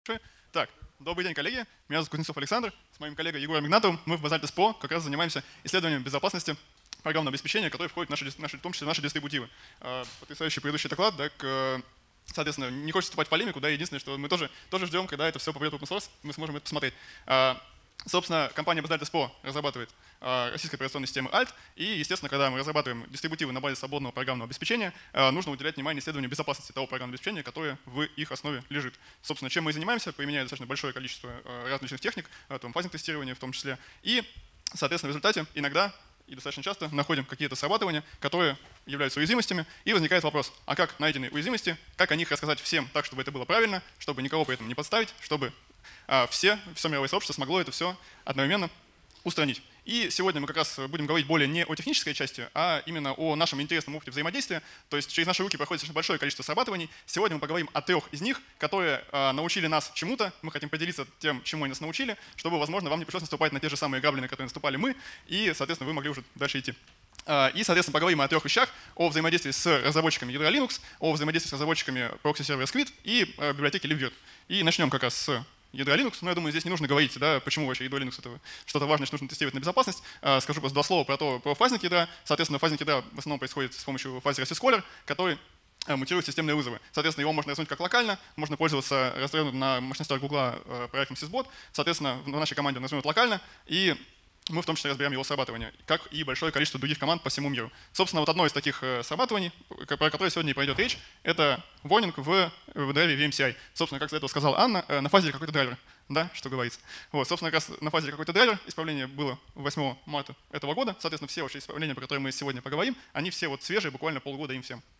Так, добрый день, коллеги. Меня зовут Кузнецов Александр. С моим коллегой Егором Игнатовым мы в Basaltis Pro как раз занимаемся исследованием безопасности программного обеспечения, которое входит в том числе в наши дистрибутивы. Потрясающий предыдущий доклад, да, соответственно, не хочется вступать в полемику, да, единственное, что мы тоже ждем, когда это все попадет в open source, мы сможем это посмотреть. Собственно, компания Basaltis Pro разрабатывает российской операционной системы ALT, и, естественно, когда мы разрабатываем дистрибутивы на базе свободного программного обеспечения, нужно уделять внимание исследованию безопасности того программного обеспечения, которое в их основе лежит. Собственно, чем мы и занимаемся, применяя достаточно большое количество различных техник, фазинг-тестирования в том числе, и, соответственно, в результате иногда и достаточно часто находим какие-то срабатывания, которые являются уязвимостями, и возникает вопрос, а как найденные уязвимости, как о них рассказать всем так, чтобы это было правильно, чтобы никого при этом не подставить, чтобы все мировое сообщество смогло это все одновременно устранить. И сегодня мы как раз будем говорить более не о технической части, а именно о нашем интересном опыте взаимодействия. То есть через наши руки проходит достаточно большое количество срабатываний. Сегодня мы поговорим о 3 из них, которые научили нас чему-то. Мы хотим поделиться тем, чему они нас научили, чтобы, возможно, вам не пришлось наступать на те же самые грабли, на которые наступали мы, и, соответственно, вы могли уже дальше идти. И, соответственно, поговорим о 3 вещах: о взаимодействии с разработчиками ядра Linux, о взаимодействии с разработчиками прокси-сервера Squid и библиотеки libvirt. И начнем как раз с ядра Linux, но я думаю, здесь не нужно говорить, да, почему вообще ядро Linux — это что-то важное, что нужно тестировать на безопасность. Скажу просто 2 слова про фазник ядра. Соответственно, фазник ядра в основном происходит с помощью фазера syscaller, который мутирует системные вызовы. Соответственно, его можно развернуть как локально, можно пользоваться развернутым на мощностях Гугла проектом sysbot. Соответственно, в нашей команде он развернут локально, и мы в том числе разбираем его срабатывание, как и большое количество других команд по всему миру. Собственно, вот одно из таких срабатываний, про которое сегодня и пойдет речь, это warning в драйве VMCI. Собственно, как до этого сказала Анна, на фазере какой-то драйвер. Да, что говорится. Вот, собственно, как раз на фазере какой-то драйвер, исправление было 8 марта этого года. Соответственно, все вообще исправления, про которые мы сегодня поговорим, они все вот свежие, буквально полгода им всем.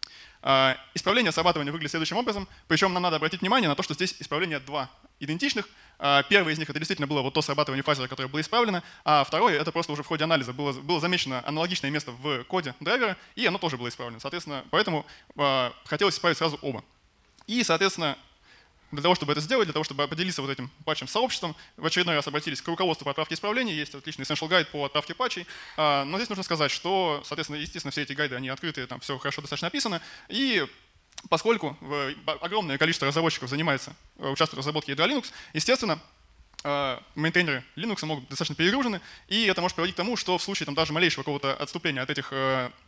Исправление срабатывания выглядит следующим образом, причем нам надо обратить внимание на то, что здесь исправления 2 идентичных. Первое из них — это действительно было вот то срабатывание фазера, которое было исправлено, а второе — это просто уже в ходе анализа было замечено аналогичное место в коде драйвера, и оно тоже было исправлено. Соответственно, поэтому хотелось исправить сразу оба. И, соответственно, для того, чтобы это сделать, для того, чтобы поделиться вот этим патчем с сообществом, в очередной раз обратились к руководству по отправке исправлений, есть отличный essential guide по отправке патчей, но здесь нужно сказать, что, соответственно, естественно, все эти гайды, они открытые, там все хорошо достаточно описано, и поскольку огромное количество разработчиков участвует в разработке ядра Linux, естественно, мейнтейнеры Linux могут быть достаточно перегружены, и это может приводить к тому, что в случае даже малейшего какого-то отступления от этих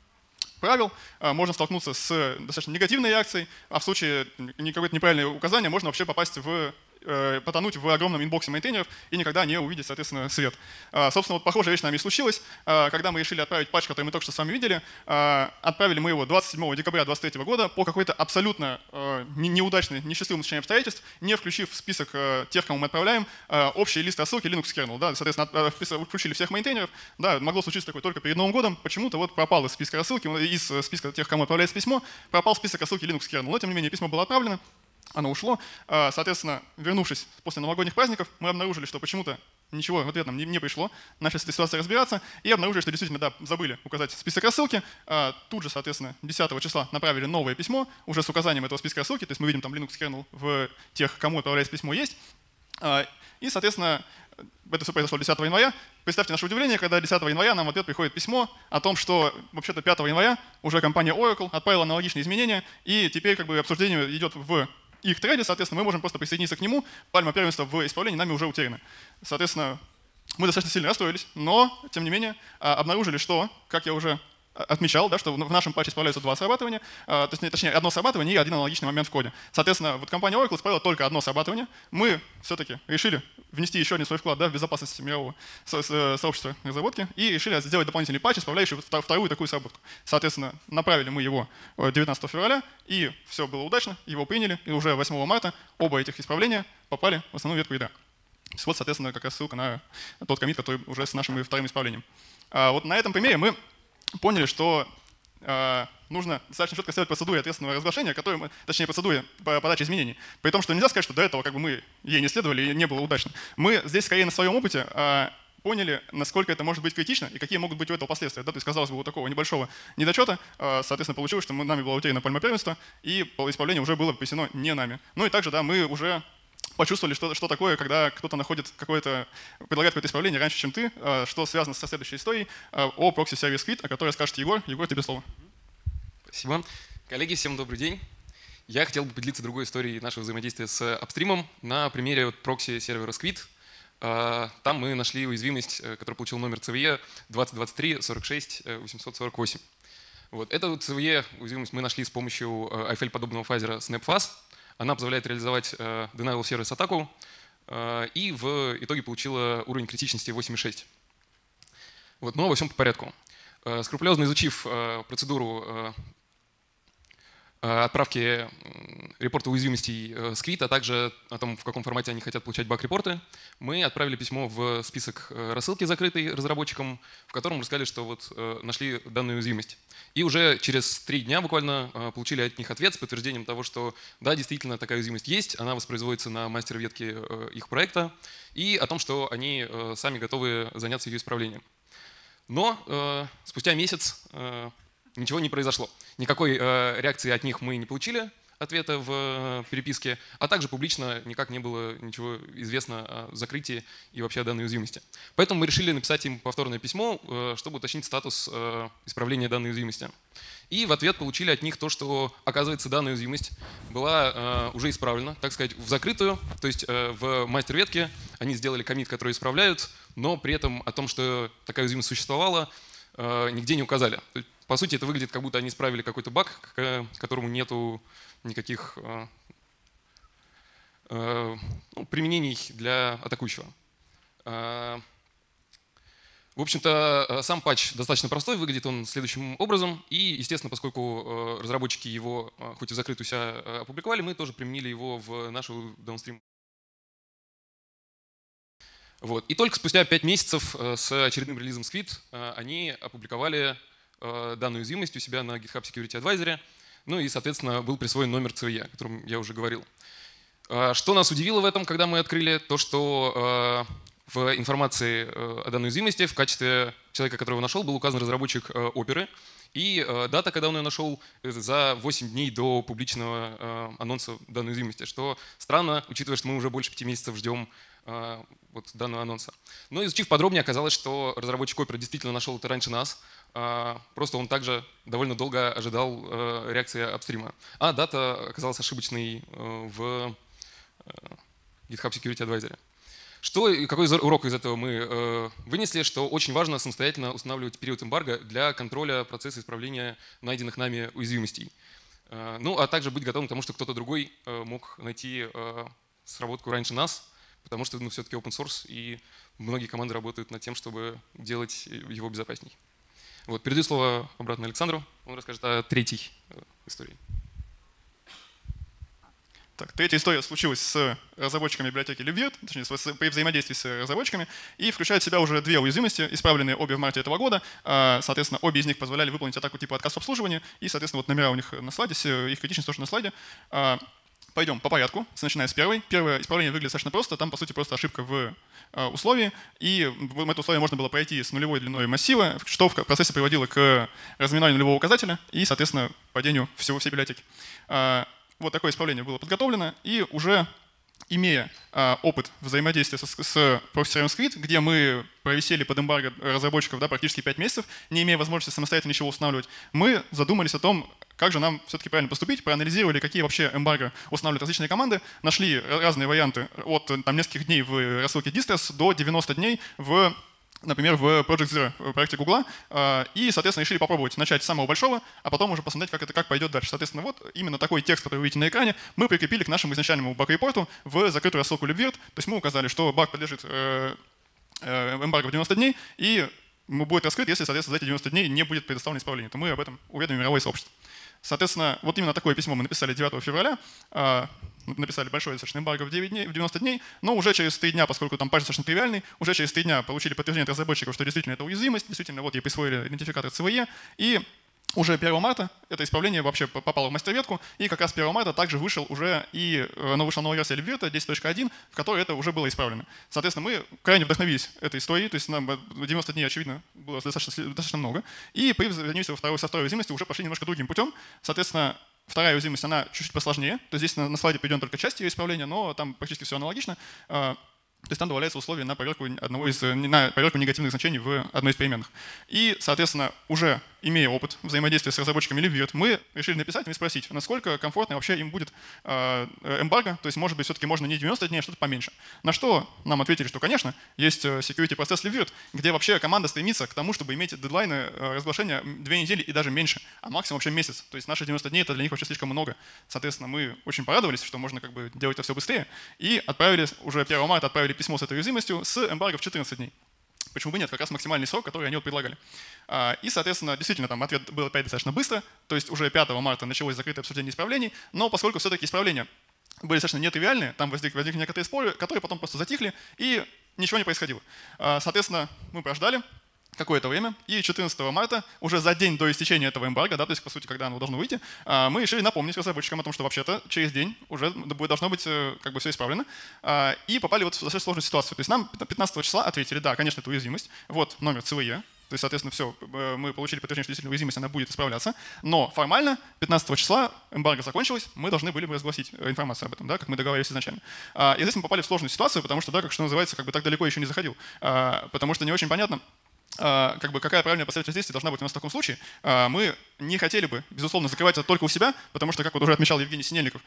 правил можно столкнуться с достаточно негативной реакцией, а в случае какое-то неправильное указание можно вообще потонуть в огромном инбоксе мейнтейнеров и никогда не увидеть, соответственно, свет. Собственно, вот похожая вещь с нами и случилась. Когда мы решили отправить патч, который мы только что с вами видели, отправили мы его 27 декабря 2023 года по какой-то абсолютно неудачной, несчастливому стечению обстоятельств, не включив в список тех, кому мы отправляем, общий лист рассылки Linux kernel. Да, соответственно, включили всех мейнтейнеров. Да, могло случиться такое только перед Новым годом. Почему-то вот пропал из списка рассылки, из списка тех, кому отправляется письмо, пропал список рассылки Linux kernel. Но, тем не менее, письмо было отправлено. Оно ушло. Соответственно, вернувшись после новогодних праздников, мы обнаружили, что почему-то ничего в ответ нам не пришло. Начали с этой ситуацией разбираться и обнаружили, что действительно, да, забыли указать список рассылки. Тут же, соответственно, 10 числа направили новое письмо уже с указанием этого списка рассылки. То есть мы видим там Linux kernel в тех, кому отправляется письмо, есть. И, соответственно, это все произошло 10 января. Представьте наше удивление, когда 10 января нам в ответ приходит письмо о том, что вообще-то 5 января уже компания Oracle отправила аналогичные изменения, и теперь как бы обсуждение идет в их трейде, соответственно, мы можем просто присоединиться к нему. Пальма первенства в исправлении нами уже утеряна. Соответственно, мы достаточно сильно расстроились, но, тем не менее, обнаружили, что, как я уже отмечал, да, что в нашем патче исправляются 2 срабатывания, точнее, одно срабатывание и один аналогичный момент в коде. Соответственно, вот компания Oracle исправила только одно срабатывание. Мы все-таки решили внести еще один свой вклад, да, в безопасность мирового сообщества разработки и решили сделать дополнительный патч, исправляющий вторую такую сработку. Соответственно, направили мы его 19 февраля, и все было удачно, его приняли, и уже 8 марта оба этих исправления попали в основную ветку ядра. Вот, соответственно, как раз ссылка на тот коммит, который уже с нашим вторым исправлением. Вот на этом примере мы поняли, что нужно достаточно четко следовать процедуре ответственного разглашения, точнее процедуре подачи изменений. При том, что нельзя сказать, что до этого как бы мы ей не следовали и не было удачно. Мы здесь скорее на своем опыте поняли, насколько это может быть критично и какие могут быть у этого последствия. Да, то есть, казалось бы, вот такого небольшого недочета, соответственно, получилось, что нами было утеряно пальма первенства, и исправление уже было принесено не нами. Ну и также, да, мы уже почувствовали, что такое, когда кто-то предлагает какое-то исправление раньше, чем ты, что связано со следующей историей о прокси-сервис Squid, о которой скажет Егор. Егор, тебе слово. Спасибо. Коллеги, всем добрый день. Я хотел бы поделиться другой историей нашего взаимодействия с апстримом на примере прокси-сервера Squid. Там мы нашли уязвимость, которая получила номер CVE 2023-46-848. Вот. Эту CVE уязвимость мы нашли с помощью IFL-подобного фазера SnapFuzz. Она позволяет реализовать denial of service атаку и в итоге получила уровень критичности 8,6. Вот. Но во всем по порядку. Скрупулезно изучив процедуру отправки репорта уязвимостей Squid, а также о том, в каком формате они хотят получать баг-репорты, мы отправили письмо в список рассылки, закрытый разработчикам, в котором рассказали, что вот нашли данную уязвимость. И уже через 3 дня буквально получили от них ответ с подтверждением того, что да, действительно такая уязвимость есть, она воспроизводится на мастер-ветке их проекта, и о том, что они сами готовы заняться ее исправлением. Но спустя месяц ничего не произошло. Никакой реакции от них мы не получили, ответа в переписке, а также публично никак не было ничего известно о закрытии и вообще о данной уязвимости. Поэтому мы решили написать им повторное письмо, чтобы уточнить статус исправления данной уязвимости. И в ответ получили от них то, что, оказывается, данная уязвимость была уже исправлена, так сказать, в закрытую, то есть в мастер-ветке они сделали коммит, который исправляют, но при этом о том, что такая уязвимость существовала, нигде не указали. По сути, это выглядит, как будто они исправили какой-то баг, к которому нету никаких применений для атакующего. В общем-то, сам патч достаточно простой, выглядит он следующим образом. И, естественно, поскольку разработчики его, хоть и в закрытую себя опубликовали, мы тоже применили его в нашу даунстрим. Вот. И только спустя 5 месяцев с очередным релизом Squid они опубликовали данную уязвимость у себя на GitHub Security Advisory, ну и, соответственно, был присвоен номер CVE, о котором я уже говорил. Что нас удивило в этом, когда мы открыли, то что в информации о данной уязвимости в качестве человека, которого нашел, был указан разработчик Оперы, и дата, когда он ее нашел, за 8 дней до публичного анонса данной уязвимости, что странно, учитывая, что мы уже больше 5 месяцев ждем вот данного анонса. Но изучив подробнее, оказалось, что разработчик Opera действительно нашел это раньше нас. Просто он также довольно долго ожидал реакции апстрима. А дата оказалась ошибочной в GitHub Security Advisory. Какой урок из этого мы вынесли? Что очень важно самостоятельно устанавливать период эмбарго для контроля процесса исправления найденных нами уязвимостей. Ну, а также быть готовым к тому, что кто-то другой мог найти сработку раньше нас, потому что все-таки open source, и многие команды работают над тем, чтобы делать его безопасней. Вот, передаю слово обратно Александру, он расскажет о третьей истории. Так, третья история случилась с разработчиками библиотеки libvirt, точнее, при взаимодействии с разработчиками, и включает в себя уже 2 уязвимости, исправленные обе в марте этого года. Соответственно, обе из них позволяли выполнить атаку типа отказ в обслуживании, и, соответственно, вот номера у них на слайде, их критичность тоже на слайде. Пойдем по порядку, начиная с первой. Первое исправление выглядит достаточно просто. Там, по сути, просто ошибка в условии. И в это условие можно было пройти с нулевой длиной массива, что в процессе приводило к разминанию нулевого указателя и, соответственно, падению всей библиотеки. Вот такое исправление было подготовлено. И уже имея опыт взаимодействия с прокси-сервером Squid, где мы провисели под эмбарго разработчиков практически 5 месяцев, не имея возможности самостоятельно ничего устанавливать, мы задумались о том, как же нам все-таки правильно поступить, проанализировали, какие вообще эмбарго устанавливают различные команды, нашли разные варианты от нескольких дней в рассылке Distress до 90 дней например, в Project Zero, в проекте Google, и, соответственно, решили попробовать начать с самого большого, а потом уже посмотреть, как пойдет дальше. Соответственно, вот именно такой текст, который вы видите на экране, мы прикрепили к нашему изначальному баг-репорту в закрытую рассылку libvirt. То есть мы указали, что баг подлежит эмбарго в 90 дней, и будет раскрыт, если, соответственно, за эти 90 дней не будет предоставлено исправление. То мы об этом уведомим мировое сообщество. Соответственно, вот именно такое письмо мы написали 9 февраля, написали большое достаточно эмбарго в 90 дней, но уже через 3 дня, поскольку там патч достаточно тривиальный, уже через 3 дня получили подтверждение от разработчиков, что действительно это уязвимость, действительно вот ей присвоили идентификатор CVE, и уже 1 марта это исправление вообще попало в мастер-ветку, и как раз 1 марта также вышла новая версия libvirt 10.1, в которой это уже было исправлено. Соответственно, мы крайне вдохновились этой историей, то есть нам 90 дней, очевидно, было достаточно много, и при взаимодействии со второй уязвимостью уже пошли немножко другим путем. Соответственно, вторая уязвимость, она чуть-чуть посложнее, то есть здесь на слайде приведена только часть ее исправления, но там практически все аналогично. То есть там добавляется условие на проверку на проверку негативных значений в одной из переменных. И, соответственно, уже имея опыт взаимодействия с разработчиками LibVirt, мы решили написать им и спросить, насколько комфортно вообще им будет эмбарго, то есть, может быть, все-таки можно не 90 дней, а что-то поменьше. На что нам ответили, что, конечно, есть security процесс LibVirt, где вообще команда стремится к тому, чтобы иметь дедлайны разглашения 2 недели и даже меньше, а максимум вообще месяц. То есть наши 90 дней — это для них вообще слишком много. Соответственно, мы очень порадовались, что можно как бы делать это все быстрее, и отправили уже 1 марта письмо с этой уязвимостью с эмбарго в 14 дней. Почему бы нет? Как раз максимальный срок, который они вот предлагали. И, соответственно, действительно, там ответ был опять достаточно быстро, то есть уже 5 марта началось закрытое обсуждение исправлений, но поскольку все-таки исправления были достаточно нетривиальные, там возникли некоторые споры, которые потом просто затихли, и ничего не происходило. Соответственно, мы прождали какое-то время, и 14 марта, уже за день до истечения этого эмбарго, да, то есть, по сути, когда оно должно выйти, мы решили напомнить разработчикам о том, что вообще-то через день уже должно быть как бы все исправлено, и попали вот в достаточно сложную ситуацию. То есть нам 15 числа ответили, да, конечно, это уязвимость, вот номер CVE, то есть, соответственно, все, мы получили подтверждение, что действительно уязвимость, она будет исправляться, но формально 15 числа эмбарго закончилось, мы должны были бы разгласить информацию об этом, да, как мы договаривались изначально. И здесь мы попали в сложную ситуацию, потому что, да, как что называется, как бы так далеко еще не заходил, потому что не очень понятно, как бы какая правильная последовательность действий должна быть у нас в таком случае. Мы не хотели бы, безусловно, закрывать это только у себя, потому что, как вот уже отмечал Евгений Синельников,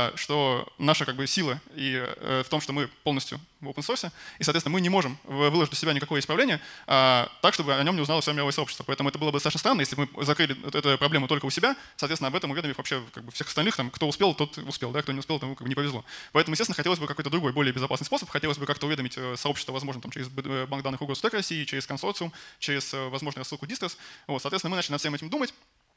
что наша как бы сила в том, что мы полностью в open source, и, соответственно, мы не можем выложить у себя никакое исправление так, чтобы о нем не узнало все мировое сообщество. Поэтому это было бы достаточно странно, если бы мы закрыли эту проблему только у себя, соответственно, об этом уведомив вообще как бы всех остальных, там, кто успел, тот успел, да, кто не успел, тому как бы не повезло. Поэтому, естественно, хотелось бы какой-то другой, более безопасный способ, хотелось бы как-то уведомить сообщество, возможно, там, через банк данных Угрозы России, через консорциум, через возможную рассылку Distros. Вот, соответственно, мы начали над всем этим думать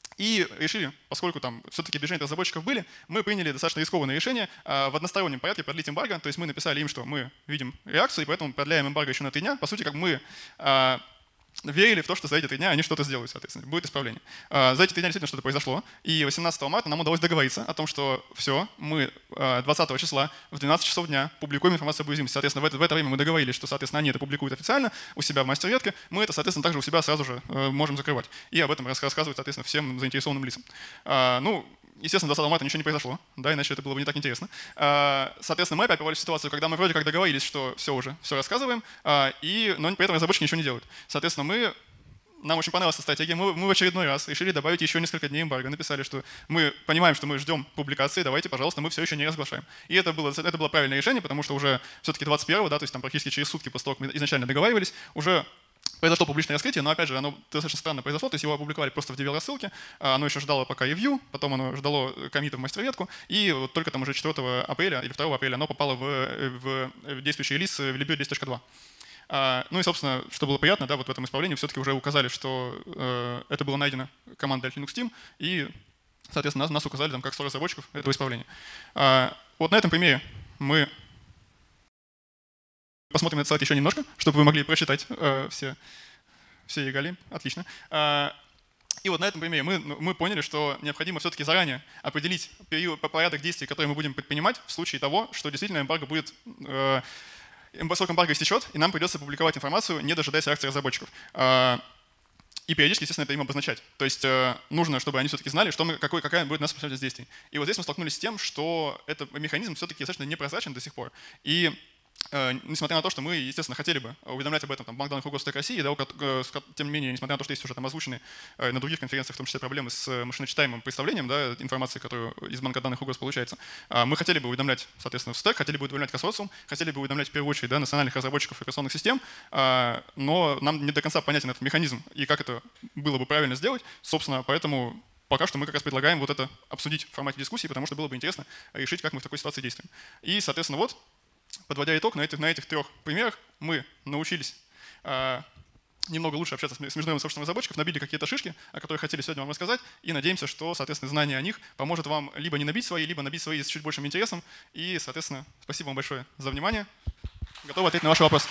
и решили, поскольку там все-таки движения разработчиков были, мы приняли достаточно рискованное решение в одностороннем порядке продлить эмбарго. То есть мы написали им, что мы видим реакцию, и поэтому продляем эмбарго еще на 3 дня. По сути, как мы верили в то, что за эти 3 дня они что-то сделают, соответственно, будет исправление. За эти 3 дня действительно что-то произошло, и 18 марта нам удалось договориться о том, что все, мы 20 числа в 12 часов дня публикуем информацию об уязвимости. Соответственно, в это время мы договорились, что, соответственно, они это публикуют официально у себя в мастер-ветке, мы это, соответственно, также у себя сразу же можем закрывать. И об этом рассказывать, соответственно, всем заинтересованным лицам. Ну, естественно, 20 марта ничего не произошло, да, иначе это было бы не так интересно. Соответственно, мы опять попали в ситуацию, когда мы вроде как договорились, что все уже, все рассказываем, но при этом разработчики ничего не делают. Соответственно, нам очень понравилась эта стратегия, мы в очередной раз решили добавить еще несколько дней эмбарго, написали, что мы понимаем, что мы ждем публикации, давайте, пожалуйста, мы все еще не разглашаем. И это было правильное решение, потому что уже все-таки 21-го, да, то есть там практически через сутки после того, как мы изначально договаривались, уже произошло публичное раскрытие, но опять же оно достаточно странно произошло, то есть его опубликовали просто в DVL-рассылке, оно еще ждало пока review, потом оно ждало коммита в мастер-ветку, и вот только там уже 4 апреля или 2 апреля оно попало в действующий релиз в LibVirt 10.2. Ну и, собственно, что было приятно, да, вот в этом исправлении все-таки уже указали, что это было найдено командой Linux Team, и, соответственно, нас указали там как 100 разработчиков этого исправления. Вот на этом примере мы посмотрим этот слайд еще немножко, чтобы вы могли прочитать все регалии. Отлично. И вот на этом примере мы поняли, что необходимо все-таки заранее определить порядок действий, которые мы будем предпринимать в случае того, что действительно эмбарго будет срок эмбарго истечет, и нам придется публиковать информацию, не дожидаясь реакции разработчиков. И периодически, естественно, это им обозначать. То есть нужно, чтобы они все-таки знали, какая будет у нас последовательность действий. И вот здесь мы столкнулись с тем, что этот механизм все-таки достаточно непрозрачен до сих пор. И несмотря на то, что мы, естественно, хотели бы уведомлять об этом банк данных Угрозы России, да, тем не менее, несмотря на то, что есть уже там озвучены на других конференциях, в том числе проблемы с машиночитаемым представлением, да, информации, которую из банка данных Угроз получается, мы хотели бы уведомлять, соответственно, в стек, хотели бы уведомлять консорциум, хотели бы уведомлять в первую очередь, да, национальных разработчиков операционных систем, но нам не до конца понятен этот механизм и как это было бы правильно сделать, собственно, поэтому пока что мы как раз предлагаем вот это обсудить в формате дискуссии, потому что было бы интересно решить, как мы в такой ситуации действуем. И, соответственно, вот, подводя итог, на этих 3 примерах мы научились немного лучше общаться с международным сообществом разработчиков, набили какие-то шишки, о которых хотели сегодня вам рассказать, и надеемся, что, соответственно, знание о них поможет вам либо не набить свои, либо набить свои с чуть большим интересом. И, соответственно, спасибо вам большое за внимание. Готов ответить на ваши вопросы.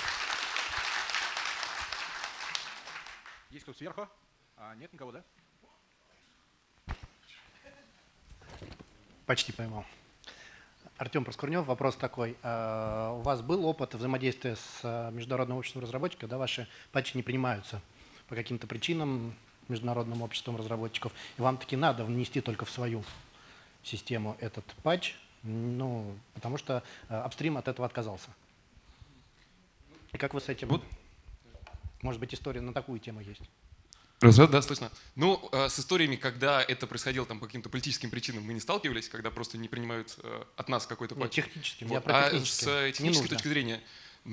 Есть кто-то сверху? Нет никого, да? Почти поймал. Артем Проскурнев, вопрос такой. У вас был опыт взаимодействия с международным обществом разработчиков, да, ваши патчи не принимаются по каким-то причинам международным обществом разработчиков, и вам таки надо внести только в свою систему этот патч, ну, потому что апстрим от этого отказался. И как вы с этим? Вот. Может быть, история на такую тему есть? Раз, да, слышно. Ну, с историями, когда это происходило там, по каким-то политическим причинам, мы не сталкивались, когда просто не принимают от нас какой-то Нет, патч. технически, Вот. я про А технические. с технической точки зрения,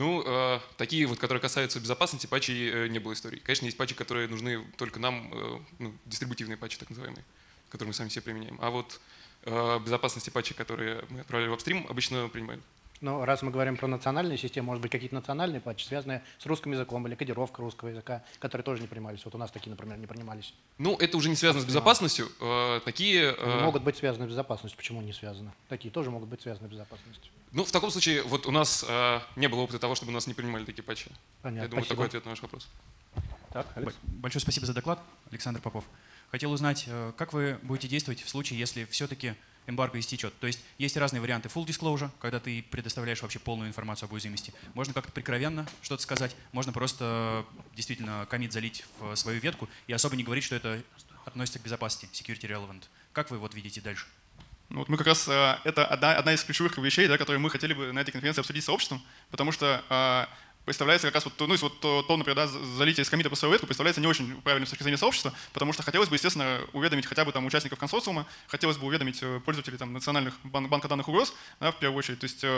ну, такие вот, которые касаются безопасности, патчей не было историй. Конечно, есть патчи, которые нужны только нам, ну, дистрибутивные патчи, так называемые, которые мы сами все применяем. А вот безопасности патчи, которые мы отправляли в апстрим, обычно принимают. Но раз мы говорим про национальные системы, может быть, какие-то национальные патчи, связанные с русским языком или кодировка русского языка, которые тоже не принимались. Вот у нас такие, например, не принимались. Ну, это уже не связано с безопасностью. Такие... Они могут быть связаны с безопасностью. Почему не связаны? Такие тоже могут быть связаны с безопасностью. Ну, в таком случае, вот у нас не было опыта того, чтобы у нас не принимали такие патчи. Понятно. Я думаю, Спасибо. такой ответ на ваш вопрос. Так, Алекс. Большое спасибо за доклад, Александр Попов. Хотел узнать, как вы будете действовать в случае, если все-таки эмбарго истечет. То есть разные варианты full disclosure, когда ты предоставляешь вообще полную информацию об уязвимости. Можно как-то прикровенно что-то сказать, можно просто действительно коммит залить в свою ветку и особо не говорить, что это относится к безопасности, security relevant. Как вы вот видите дальше? Ну, вот мы как раз, это одна из ключевых вещей, да, которые мы хотели бы на этой конференции обсудить с сообществом, потому что представляется как раз вот, ну, вот то, например, да, залитие из коммита по своему ветку представляется не очень правильным с точки зрения сообщества, потому что хотелось бы, естественно, уведомить хотя бы там участников консорциума, хотелось бы уведомить пользователей там национальных банка данных угроз, да, в первую очередь. То есть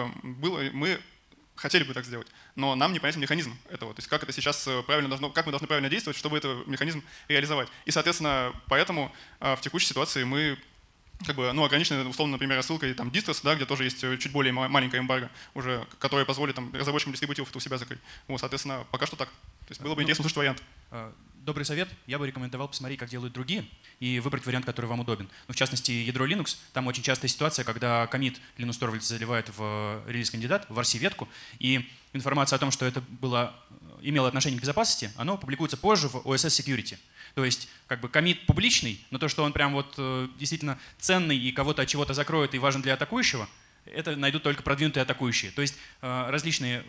мы хотели бы так сделать, но нам непонятен механизм этого, то есть как это сейчас правильно должно, как мы должны правильно действовать, чтобы этот механизм реализовать. И, соответственно, поэтому в текущей ситуации мы как бы, ну, ограничены, условно, например, рассылкой там distros, да, где тоже есть чуть более маленькая эмбарго, уже, которая позволит там, разработчикам дистрибутивов это у себя закрыть. Вот, соответственно, пока что так. То есть было бы интересно услышать вариант. Добрый совет. Я бы рекомендовал посмотреть, как делают другие, и выбрать вариант, который вам удобен. Ну, в частности, ядро Linux. Там очень частая ситуация, когда коммит Linux Torvalds заливает в релиз-кандидат, в RC-ветку, и информация о том, что это имело отношение к безопасности, оно публикуется позже в OSS Security. То есть как бы коммит публичный, но то, что он прям вот действительно ценный и кого-то от чего-то закроет и важен для атакующего, это найдут только продвинутые атакующие. То есть различные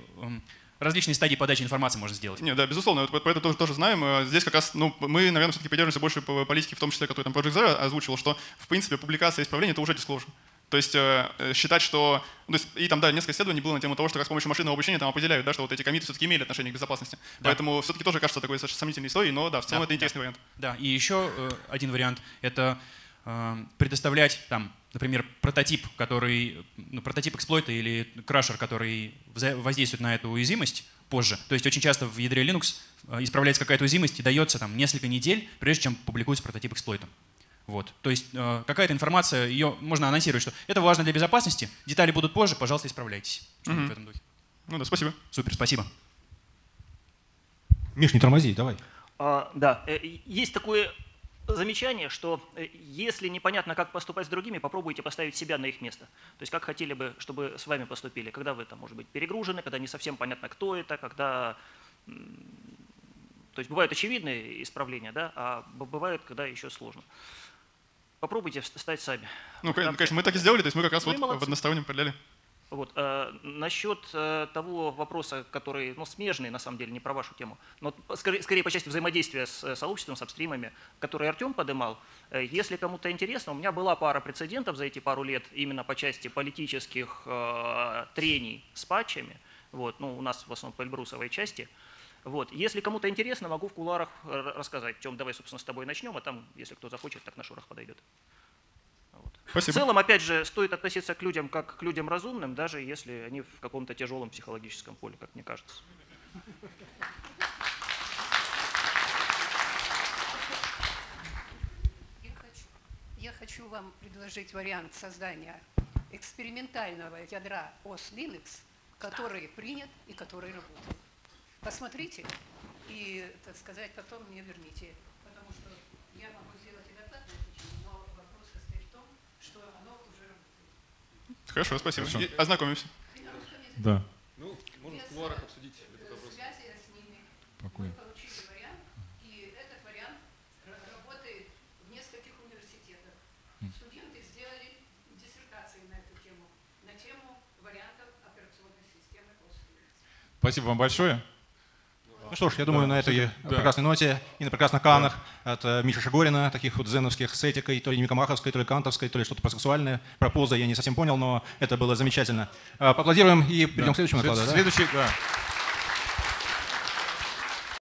стадии подачи информации можно сделать. Нет, да, безусловно, вот про это тоже знаем. Здесь как раз, ну, мы, наверное, все-таки придерживаемся больше политики, в том числе, которую там Project Zero озвучивал, что, в принципе, публикация и исправление — это уже disclosure. То есть считать, что... То есть, и там, да, несколько исследований было на тему того, что как с помощью машинного обучения там определяют, да, что вот эти коммиты все-таки имели отношение к безопасности. Да. Поэтому все-таки тоже кажется такой сомнительной историей, но да, в целом это интересный вариант. Да, и еще один вариант — это предоставлять там, например, прототип эксплойта или крашер, который воздействует на эту уязвимость позже. То есть очень часто в ядре Linux исправляется какая-то уязвимость и дается там несколько недель, прежде чем публикуется прототип эксплойта. Вот. То есть какая-то информация, ее можно анонсировать, что это важно для безопасности, детали будут позже, пожалуйста, исправляйтесь. Что-нибудь в этом духе. Ну да, спасибо. Супер, спасибо. Миш, не тормози, давай. Да, есть такое замечание, что если непонятно, как поступать с другими, попробуйте поставить себя на их место. То есть как хотели бы, чтобы с вами поступили, когда вы там, может быть, перегружены, когда не совсем понятно, кто это, когда... То есть бывают очевидные исправления, да, а бывают, когда еще сложно. Попробуйте встать сами. Ну, конечно, мы так и сделали, то есть мы как раз вот молодцы. в одностороннем продлели. Вот. Насчет того вопроса, который, ну, смежный, на самом деле, не про вашу тему, но скорее по части взаимодействия с сообществом, с апстримами, который Артем поднимал. Если кому-то интересно, у меня была пара прецедентов за эти пару лет именно по части политических трений с патчами. Вот. Ну, у нас в основном по Эльбрусовой части. Вот. Если кому-то интересно, могу в кулуарах рассказать. Тем, давай, собственно, с тобой начнем, а там, если кто захочет, так на шорох подойдет. Вот. Спасибо. В целом, опять же, стоит относиться к людям как к людям разумным, даже если они в каком-то тяжелом психологическом поле, как мне кажется. Я хочу вам предложить вариант создания экспериментального ядра OS Linux, который принят и который работает. Посмотрите и, так сказать, потом мне верните. Потому что я могу сделать и доклад на эту тему, но вопрос состоит в том, что оно уже работает. Хорошо, спасибо. И ознакомимся. Да. Ну, можно в кулуарах обсудить этот вопрос. Связи с ними. Спокойно. Мы получили вариант, и этот вариант работает в нескольких университетах. Студенты сделали диссертации на эту тему, на тему вариантов операционной системы OS Linux. Спасибо вам большое. Ну что ж, я думаю, на этой прекрасной ноте и на прекрасных канах от Миши Шигорина, таких вот дзеновских с этикой, то ли Никомаховской, то ли кантовской, то ли что-то процессуальное, про поза я не совсем понял, но это было замечательно. Поаплодируем и перейдем к следующему докладу. Следующий, да.